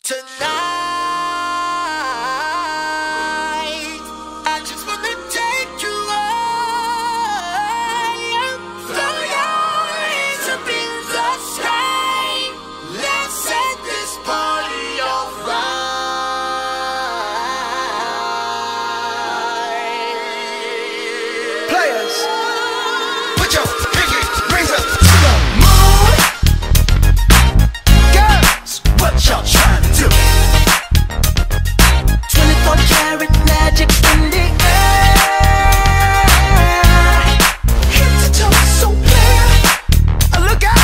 Tonight, I just wanna take you high. Throw your hands up in the sky. Let's set this party on fire. Players, put your pinky rings up to the moon. Girls, what y'all trying to do? 24-karat magic in the air. Head to toe, so clear. Look out!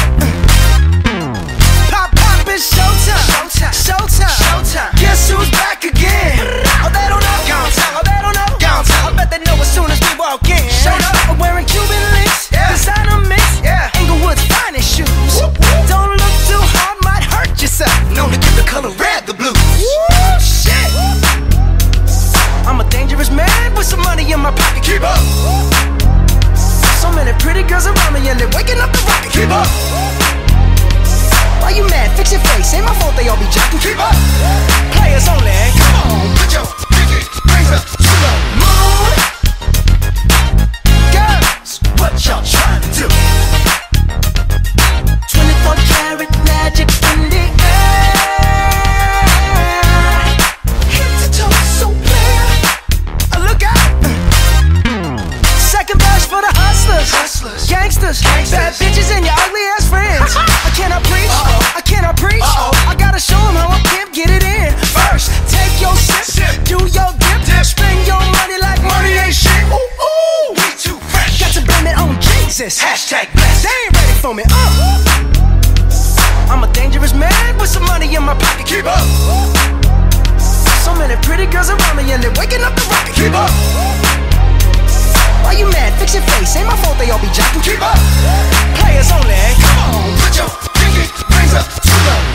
Pop, pop, it's showtime. Showtime, showtime, showtime. Guess who's back again? Oh, they don't know. Gone time. Oh, they don't know. Gone time. I bet they know as soon as we walk in. Showed up. I'm wearing Cuban links. Yeah. Designer mix. Yeah. Inglewood's finest shoes. Whoop, whoop. Don't look too hard, might hurt yourself. Known to give the color red the blues. Woo, shit. I'm a dangerous man with some money in my pocket. Keep up. So many pretty girls around me and they're waking up the rocket. Keep up. Why you mad? Fix your face. Ain't my fault they all be jocking. Keep up. Players only. Come on, put your pinky rings up to the moon. Girls, what y'all trying to do? 24-karat magic in the air. Head to toe, so clear. Look out. Second verse for the hustlers. Hustlers. Gangsters. Bad bitches and your ugly ass friends. I cannot preach. I cannot preach. I gotta show them how I pimp get it in. First, take your sip. Do your dip. Spend your money like money ain't shit. Ooh, ooh. We too fresh. Got to blame it on Jesus. Hashtag blessed. They ain't ready for me. I'm a dangerous man with some money in my pocket. Keep up. So many pretty girls around me and they're waking up the rocket. Keep up. Why you mad? Fix your face. Ain't my fault they all be jocking. Keep up. Players only. Come on, put your pinky rings up to the